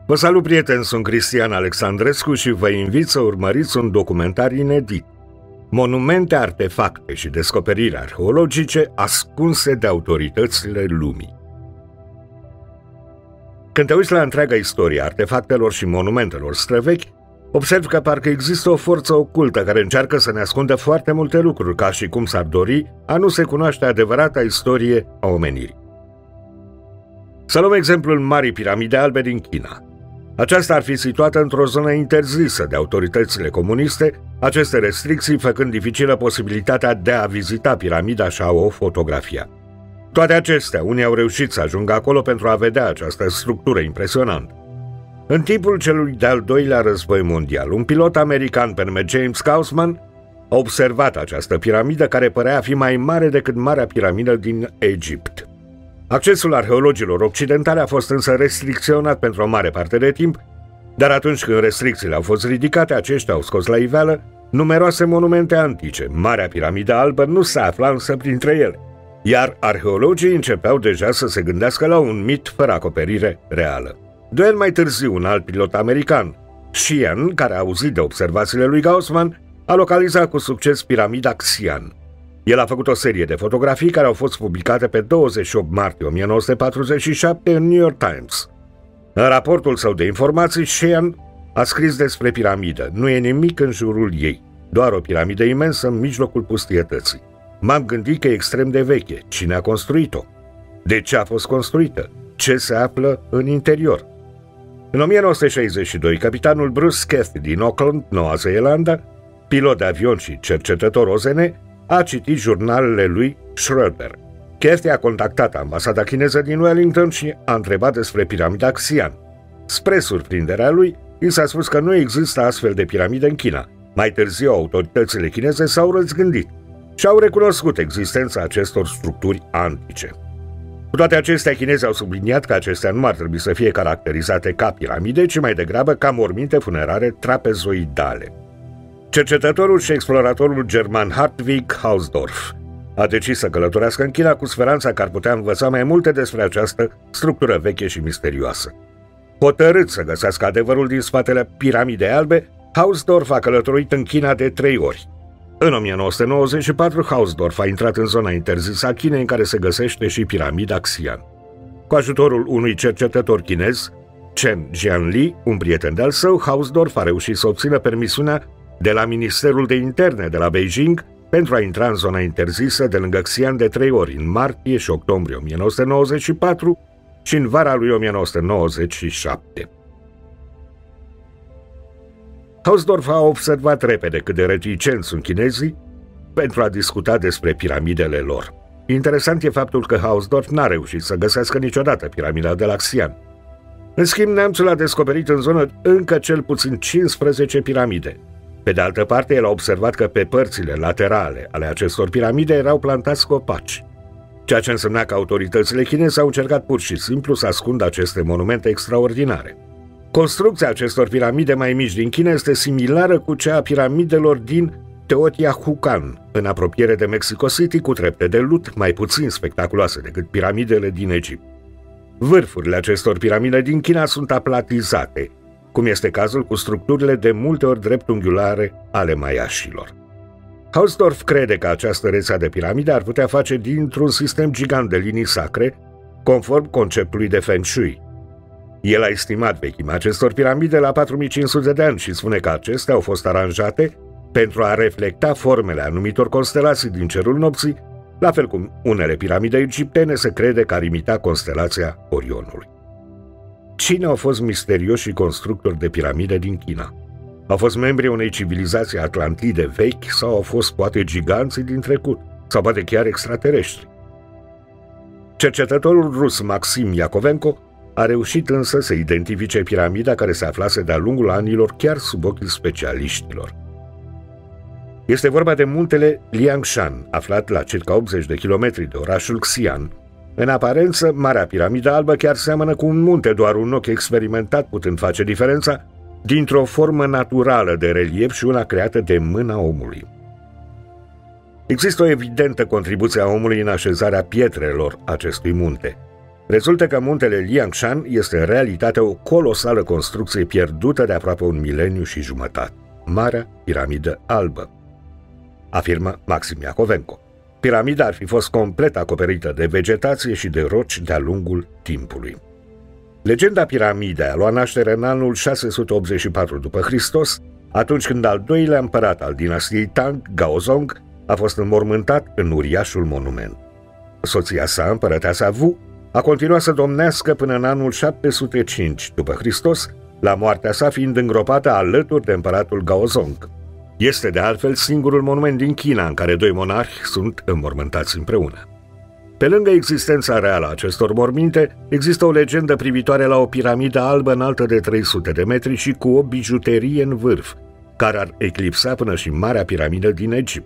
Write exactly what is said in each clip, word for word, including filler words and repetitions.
Vă salut, prieteni, sunt Cristian Alexandrescu și vă invit să urmăriți un documentar inedit. Monumente, artefacte și descoperiri arheologice ascunse de autoritățile lumii. Când te uiți la întreaga istorie artefactelor și monumentelor străvechi, observi că parcă există o forță ocultă care încearcă să ne ascundă foarte multe lucruri, ca și cum s-ar dori a nu se cunoaște adevărata istorie a omenirii. Să luăm exemplul Marii Piramide Albe din China. Aceasta ar fi situată într-o zonă interzisă de autoritățile comuniste, aceste restricții făcând dificilă posibilitatea de a vizita piramida și a o fotografia. Toate acestea, unii au reușit să ajungă acolo pentru a vedea această structură impresionantă. În timpul celui de-al doilea război mondial, un pilot american pe nume James Gaussman a observat această piramidă care părea a fi mai mare decât Marea Piramidă din Egipt. Accesul arheologilor occidentale a fost însă restricționat pentru o mare parte de timp, dar atunci când restricțiile au fost ridicate, aceștia au scos la iveală numeroase monumente antice. Marea Piramidă Albă nu se afla însă printre ele, iar arheologii începeau deja să se gândească la un mit fără acoperire reală. Doi ani mai târziu, un alt pilot american, Xian, care a auzit de observațiile lui Gaussman, a localizat cu succes piramida Xian. El a făcut o serie de fotografii care au fost publicate pe douăzeci și opt martie o mie nouă sute patruzeci și șapte în New York Times. În raportul său de informații, Xian a scris despre piramidă: nu e nimic în jurul ei, doar o piramidă imensă în mijlocul pustietății. M-am gândit că e extrem de veche. Cine a construit-o? De ce a fost construită? Ce se află în interior? În o mie nouă sute șaizeci și doi, capitanul Bruce Cathy din Auckland, Noua Zeelandă, pilot de avion și cercetător O Z N, a citit jurnalele lui Schroeder. Cathy a contactat ambasada chineză din Wellington și a întrebat despre piramida Xian. Spre surprinderea lui, i s-a spus că nu există astfel de piramide în China. Mai târziu, autoritățile chineze s-au răzgândit și au recunoscut existența acestor structuri antice. Cu toate acestea, chinezii au subliniat că acestea nu ar trebui să fie caracterizate ca piramide, ci mai degrabă ca morminte funerare trapezoidale. Cercetătorul și exploratorul german Hartwig Hausdorff a decis să călătorească în China cu speranța că ar putea învăța mai multe despre această structură veche și misterioasă. Hotărât să găsească adevărul din spatele Piramidei Albe, Hausdorff a călătorit în China de trei ori. În o mie nouă sute nouăzeci și patru, Hausdorff a intrat în zona interzisă a Chinei, în care se găsește și piramida Xian. Cu ajutorul unui cercetător chinez, Chen Jianli, un prieten de-al său, Hausdorff a reușit să obțină permisiunea de la Ministerul de Interne de la Beijing pentru a intra în zona interzisă de lângă Xian de trei ori, în martie și octombrie o mie nouă sute nouăzeci și patru și în vara lui o mie nouă sute nouăzeci și șapte. Hausdorff a observat repede cât de reticenți sunt chinezii pentru a discuta despre piramidele lor. Interesant e faptul că Hausdorff n-a reușit să găsească niciodată piramida de la Xian. În schimb, neamțul a descoperit în zonă încă cel puțin cincisprezece piramide. Pe de altă parte, el a observat că pe părțile laterale ale acestor piramide erau plantați copaci, ceea ce însemna că autoritățile chineze au încercat pur și simplu să ascundă aceste monumente extraordinare. Construcția acestor piramide mai mici din China este similară cu cea a piramidelor din Teotihuacan, în apropiere de Mexico City, cu trepte de lut mai puțin spectaculoase decât piramidele din Egipt. Vârfurile acestor piramide din China sunt aplatizate, cum este cazul cu structurile de multe ori dreptunghiulare ale maiașilor. Hausdorff crede că această rețea de piramide ar putea face dintr-un sistem gigant de linii sacre, conform conceptului de Feng Shui. El a estimat vechimea acestor piramide la patru mii cinci sute de ani și spune că acestea au fost aranjate pentru a reflecta formele anumitor constelații din cerul nopții, la fel cum unele piramide egiptene se crede că ar imita constelația Orionului. Cine au fost misterioși constructori de piramide din China? Au fost membrii unei civilizații atlantide vechi sau au fost poate giganții din trecut, sau poate chiar extraterestri? Cercetătorul rus Maxim Iacovenko a reușit însă să identifice piramida care se aflase de-a lungul anilor chiar sub ochii specialiștilor. Este vorba de muntele Liangshan, aflat la circa optzeci de kilometri de orașul Xi'an. În aparență, Marea Piramidă Albă chiar seamănă cu un munte, doar un ochi experimentat putând face diferența dintr-o formă naturală de relief și una creată de mâna omului. Există o evidentă contribuție a omului în așezarea pietrelor acestui munte. Rezultă că muntele Liangshan este în realitate o colosală construcție pierdută de aproape un mileniu și jumătate, Marea Piramidă Albă, afirmă Maxim Iacovenco. Piramida ar fi fost complet acoperită de vegetație și de roci de-a lungul timpului. Legenda piramidei a luat naștere în anul șase sute optzeci și patru după Hristos, atunci când al doilea împărat al dinastiei Tang, Gaozong, a fost înmormântat în uriașul monument. Soția sa, împărăteasa Wu, a continuat să domnească până în anul șapte sute cinci după Hristos, la moartea sa fiind îngropată alături de împăratul Gaozong. Este de altfel singurul monument din China în care doi monarhi sunt înmormântați împreună. Pe lângă existența reală a acestor morminte, există o legendă privitoare la o piramidă albă înaltă de trei sute de metri și cu o bijuterie în vârf, care ar eclipsa până și Marea Piramidă din Egipt.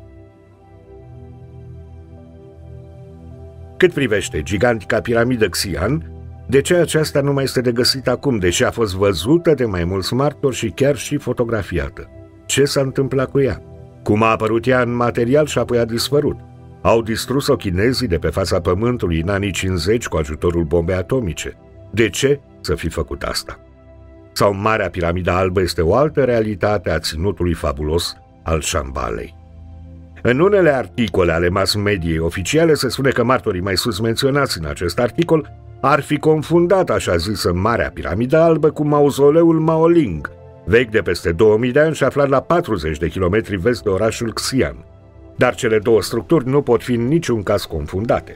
Cât privește gigantica piramidă Xi'an, de ce aceasta nu mai este de găsit acum, deși a fost văzută de mai mulți martori și chiar și fotografiată? Ce s-a întâmplat cu ea? Cum a apărut ea în material și apoi a dispărut? Au distrus-o chinezii de pe fața pământului în anii cincizeci cu ajutorul bombei atomice. De ce să fi făcut asta? Sau Marea Piramidă Albă este o altă realitate a ținutului fabulos al Shambhalei? În unele articole ale mass-mediei oficiale se spune că martorii mai sus menționați în acest articol ar fi confundat așa zisă Marea Piramidă Albă cu mauzoleul Maoling, vechi de peste două mii de ani și aflat la patruzeci de kilometri vest de orașul Xi'an. Dar cele două structuri nu pot fi în niciun caz confundate.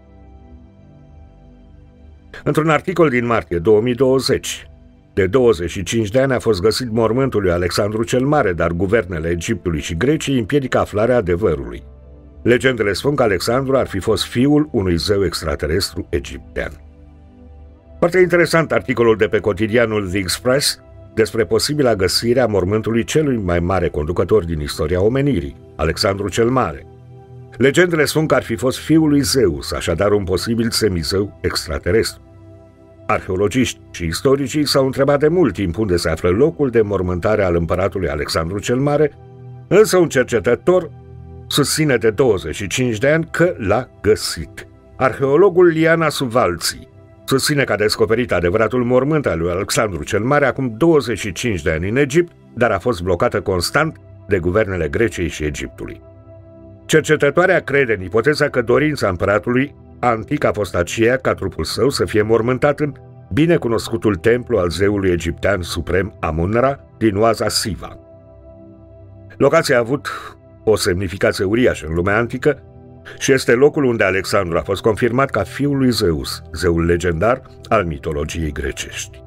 Într-un articol din martie două mii douăzeci, de douăzeci și cinci de ani a fost găsit mormântul lui Alexandru cel Mare, dar guvernele Egiptului și Greciei împiedică aflarea adevărului. Legendele spun că Alexandru ar fi fost fiul unui zeu extraterestru egiptean. Foarte interesant articolul de pe cotidianul The Express despre posibila găsire a mormântului celui mai mare conducător din istoria omenirii, Alexandru cel Mare. Legendele spun că ar fi fost fiul lui Zeus, așadar un posibil semizeu extraterestru. Arheologiști și istoricii s-au întrebat de mult timp unde se află locul de mormântare al împăratului Alexandru cel Mare, însă un cercetător susține de douăzeci și cinci de ani că l-a găsit. Arheologul Liana Suvalții susține că a descoperit adevăratul mormânt al lui Alexandru cel Mare acum douăzeci și cinci de ani în Egipt, dar a fost blocată constant de guvernele Greciei și Egiptului. Cercetătoarea crede în ipoteza că dorința împăratului antic a fost aceea ca trupul său să fie mormântat în binecunoscutul templu al zeului egiptean suprem Amun-Ra din oaza Siva. Locația a avut o semnificație uriașă în lumea antică și este locul unde Alexandru a fost confirmat ca fiul lui Zeus, zeul legendar al mitologiei grecești.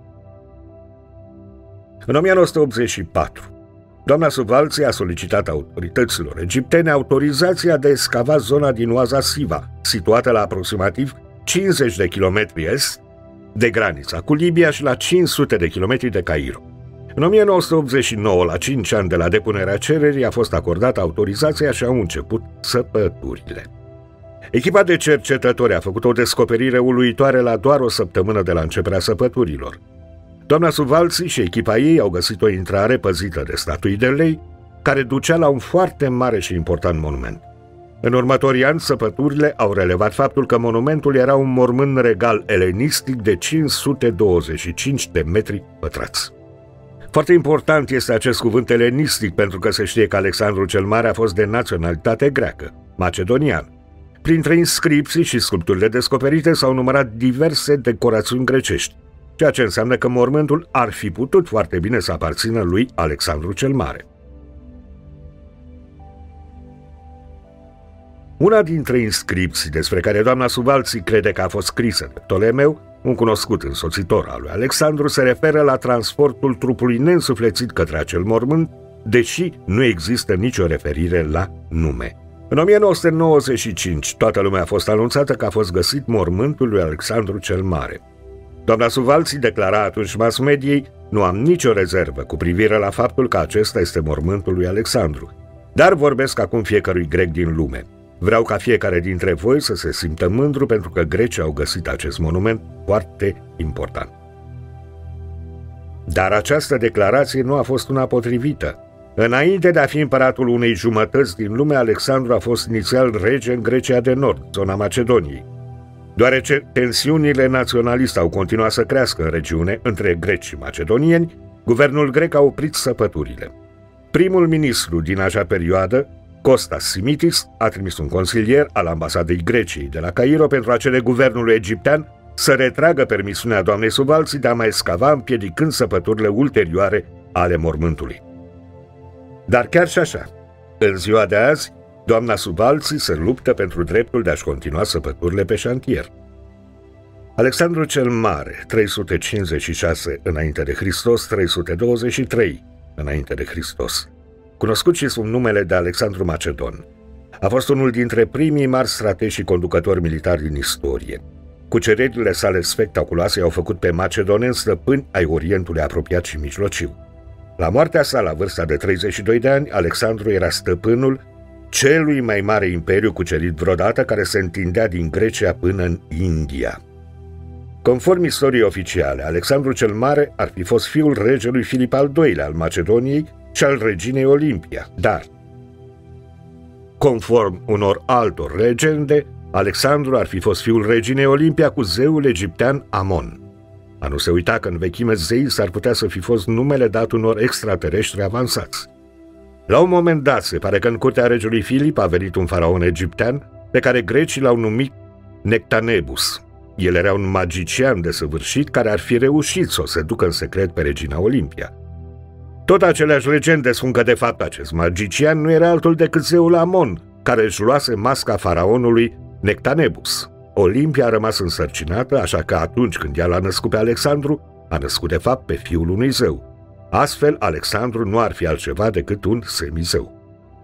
În o mie nouă sute optzeci și patru, doamna Suvalții a solicitat autorităților egiptene autorizația de a excava zona din oaza Siva, situată la aproximativ cincizeci de kilometri est de granița cu Libia și la cinci sute de kilometri de Cairo. În o mie nouă sute optzeci și nouă, la cinci ani de la depunerea cererii, a fost acordată autorizația și au început săpăturile. Echipa de cercetători a făcut o descoperire uluitoare la doar o săptămână de la începerea săpăturilor. Doamna Suvalții și echipa ei au găsit o intrare păzită de statui de lei, care ducea la un foarte mare și important monument. În următorii ani, săpăturile au relevat faptul că monumentul era un mormânt regal elenistic de cinci sute douăzeci și cinci de metri pătrați. Foarte important este acest cuvânt elenistic pentru că se știe că Alexandru cel Mare a fost de naționalitate greacă, macedonian. Printre inscripții și sculpturile descoperite s-au numărat diverse decorațiuni grecești, ceea ce înseamnă că mormântul ar fi putut foarte bine să aparțină lui Alexandru cel Mare. Una dintre inscripții despre care doamna Suvalții crede că a fost scrisă de Ptolemeu, un cunoscut însoțitor al lui Alexandru, se referă la transportul trupului neînsuflețit către acel mormânt, deși nu există nicio referire la nume. În o mie nouă sute nouăzeci și cinci, toată lumea a fost anunțată că a fost găsit mormântul lui Alexandru cel Mare. Doamna Suvalții declara atunci mass-mediei: "Nu am nicio rezervă cu privire la faptul că acesta este mormântul lui Alexandru, dar vorbesc acum fiecărui grec din lume. Vreau ca fiecare dintre voi să se simtă mândru pentru că grecii au găsit acest monument foarte important." Dar această declarație nu a fost una potrivită. Înainte de a fi împăratul unei jumătăți din lume, Alexandru a fost inițial rege în Grecia de Nord, zona Macedoniei. Deoarece tensiunile naționaliste au continuat să crească în regiune între greci și macedonieni, guvernul grec a oprit săpăturile. Primul ministru din acea perioadă, Costas Simitis, a trimis un consilier al ambasadei Greciei de la Cairo pentru a cere guvernului egiptean să retragă permisiunea doamnei Subalții de a mai scava, împiedicând săpăturile ulterioare ale mormântului. Dar chiar și așa, în ziua de azi, doamna Subalții se luptă pentru dreptul de a-și continua săpăturile pe șantier. Alexandru cel Mare, trei sute cincizeci și șase înainte de Hristos, trei sute douăzeci și trei înainte de Hristos, cunoscut și sub numele de Alexandru Macedon, a fost unul dintre primii mari strategi și conducători militari din istorie. Cuceririle sale spectaculoase i-au făcut pe macedoneni stăpâni ai Orientului apropiat și mijlociu. La moartea sa, la vârsta de treizeci și doi de ani, Alexandru era stăpânul celui mai mare imperiu cucerit vreodată, care se întindea din Grecia până în India. Conform istoriei oficiale, Alexandru cel Mare ar fi fost fiul regelui Filip al doilea al Macedoniei și al reginei Olimpia, dar, conform unor altor legende, Alexandru ar fi fost fiul reginei Olimpia cu zeul egiptean Amon. A nu se uita că în vechime zeii s-ar putea să fi fost numele dat unor extraterestri avansați. La un moment dat, se pare că în curtea regelui Filip a venit un faraon egiptean pe care grecii l-au numit Nectanebus. El era un magician desăvârșit care ar fi reușit să o seducă în secret pe regina Olimpia. Tot aceleași legende spun că de fapt acest magician nu era altul decât zeul Amon, care își luase masca faraonului Nectanebus. Olimpia a rămas însărcinată, așa că atunci când ea l-a născut pe Alexandru, a născut de fapt pe fiul unui zeu. Astfel, Alexandru nu ar fi altceva decât un semizeu.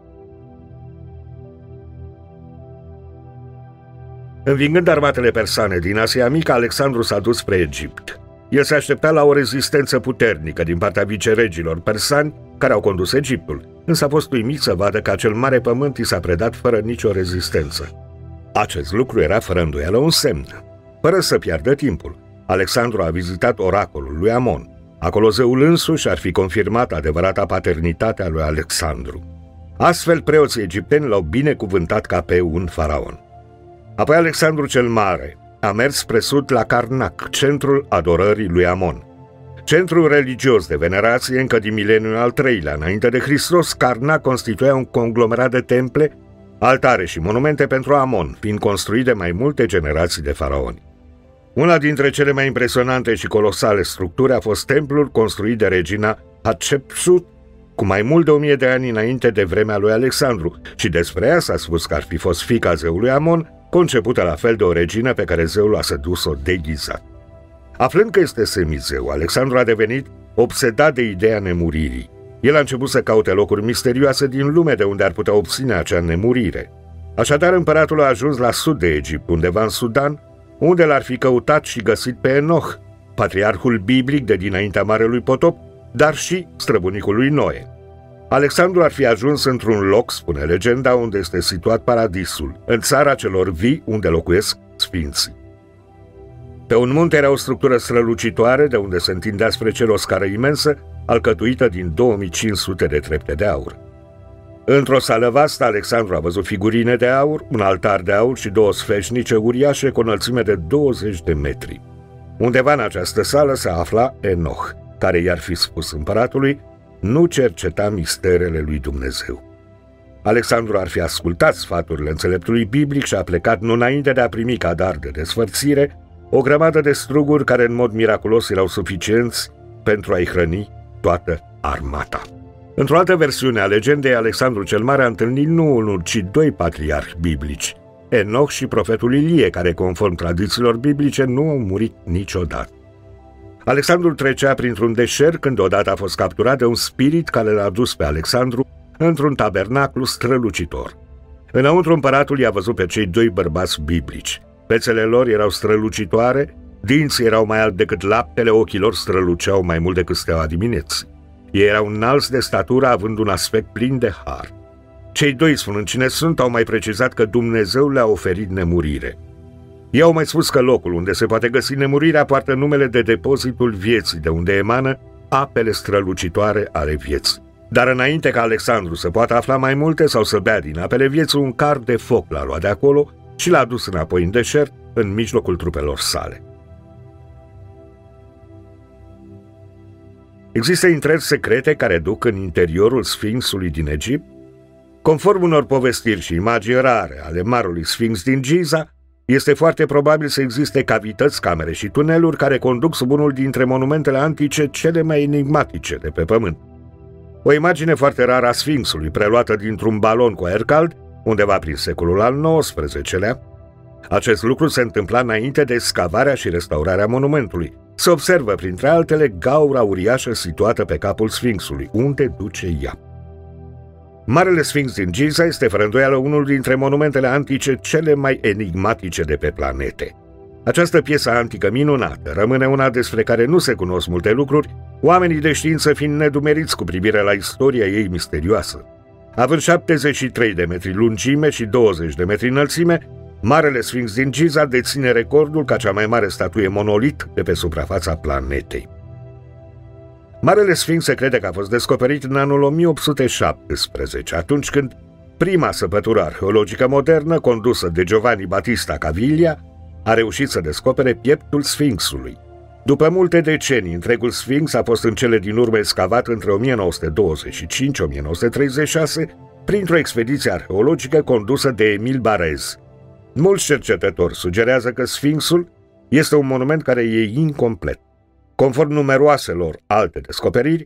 Învingând armatele persane din Asia Mică, Alexandru s-a dus spre Egipt. El se aștepta la o rezistență puternică din partea viceregilor persani care au condus Egiptul, însă a fost uimit să vadă că acel mare pământ i s-a predat fără nicio rezistență. Acest lucru era fără îndoială un semn. Fără să piardă timpul, Alexandru a vizitat oracolul lui Amon. Acolo zeul însuși ar fi confirmat adevărata paternitate a lui Alexandru. Astfel, preoții egipteni l-au binecuvântat ca pe un faraon. Apoi Alexandru cel Mare a mers spre sud la Karnak, centrul adorării lui Amon. Centrul religios de venerație încă din mileniul al treilea înainte de Hristos, Karnak constituia un conglomerat de temple, altare și monumente pentru Amon, fiind construit de mai multe generații de faraoni. Una dintre cele mai impresionante și colosale structuri a fost templul construit de regina Hatshepsut cu mai mult de o mie de ani înainte de vremea lui Alexandru, și despre ea s-a spus că ar fi fost fiica zeului Amon, concepută la fel de o regină pe care zeul a sedus-o deghizat. Aflând că este semizeu, Alexandru a devenit obsedat de ideea nemuririi. El a început să caute locuri misterioase din lume de unde ar putea obține acea nemurire. Așadar, împăratul a ajuns la sud de Egipt, undeva în Sudan, unde l-ar fi căutat și găsit pe Enoch, patriarhul biblic de dinaintea Marelui Potop, dar și străbunicul lui Noe. Alexandru ar fi ajuns într-un loc, spune legenda, unde este situat paradisul, în țara celor vii, unde locuiesc sfinții. Pe un munte era o structură strălucitoare, de unde se întindea spre cer o scară imensă, alcătuită din două mii cinci sute de trepte de aur. Într-o sală vastă, Alexandru a văzut figurine de aur, un altar de aur și două sfeșnice uriașe cu o înălțime de douăzeci de metri. Undeva în această sală se afla Enoch, care i-ar fi spus împăratului: nu cerceta misterele lui Dumnezeu. Alexandru ar fi ascultat sfaturile înțeleptului biblic și a plecat nu înainte de a primi ca dar de desfărțire o grămadă de struguri care în mod miraculos erau suficienți pentru a-i hrăni toată armata. Într-o altă versiune a legendei, Alexandru cel Mare a întâlnit nu unul, ci doi patriarhi biblici, Enoch și profetul Ilie, care, conform tradițiilor biblice, nu au murit niciodată. Alexandru trecea printr-un deșert când odată a fost capturat de un spirit care l-a dus pe Alexandru într-un tabernaclu strălucitor. Înăuntru, împăratul i-a văzut pe cei doi bărbați biblici. Fețele lor erau strălucitoare, dinții erau mai alți decât laptele, ochii lor străluceau mai mult decât steaua dimineții. Ei erau înalți de statură, având un aspect plin de har. Cei doi, spunând cine sunt, au mai precizat că Dumnezeu le-a oferit nemurire. Ei au mai spus că locul unde se poate găsi nemurirea poartă numele de depozitul vieții, de unde emană apele strălucitoare ale vieții. Dar înainte ca Alexandru să poată afla mai multe sau să bea din apele vieții, un car de foc l-a luat de acolo și l-a adus înapoi în deșert, în mijlocul trupelor sale. Există intrări secrete care duc în interiorul Sfinxului din Egipt? Conform unor povestiri și imagini rare ale marului Sfinx din Giza, este foarte probabil să existe cavități, camere și tuneluri care conduc sub unul dintre monumentele antice cele mai enigmatice de pe pământ. O imagine foarte rară a Sfinxului, preluată dintr-un balon cu aer cald, undeva prin secolul al nouăsprezecelea. Acest lucru se întâmpla înainte de excavarea și restaurarea monumentului. Se observă, printre altele, gaura uriașă situată pe capul Sfinxului. Unde duce ea? Marele Sfinx din Giza este fără îndoială unul dintre monumentele antice cele mai enigmatice de pe planete. Această piesă antică minunată rămâne una despre care nu se cunosc multe lucruri, oamenii de știință fiind nedumeriți cu privire la istoria ei misterioasă. Având șaptezeci și trei de metri lungime și douăzeci de metri înălțime, Marele Sfinx din Giza deține recordul ca cea mai mare statuie monolit de pe suprafața planetei. Marele Sfinx se crede că a fost descoperit în anul o mie opt sute șaptesprezece, atunci când prima săpătură arheologică modernă, condusă de Giovanni Battista Caviglia, a reușit să descopere pieptul Sfinxului. După multe decenii, întregul Sfinx a fost în cele din urmă excavat între o mie nouă sute douăzeci și cinci - o mie nouă sute treizeci și șase printr-o expediție arheologică condusă de Emil Barez. Mulți cercetători sugerează că Sfinxul este un monument care e incomplet. Conform numeroaselor alte descoperiri,